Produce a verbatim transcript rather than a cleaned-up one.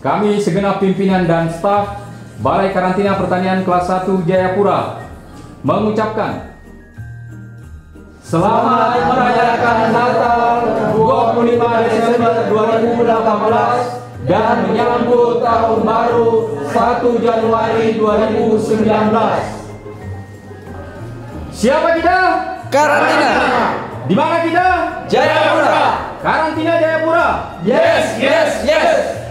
kami segenap pimpinan dan staf Balai Karantina Pertanian kelas satu Jayapura mengucapkan selamat merayakan Natal dua puluh lima Desember dua ribu delapan belas dan menyambut tahun baru satu Januari dua ribu sembilan belas. Siapa kita? Karantina. Di mana kita? Jayapura. Karantina Jayapura. Yes, yes, yes.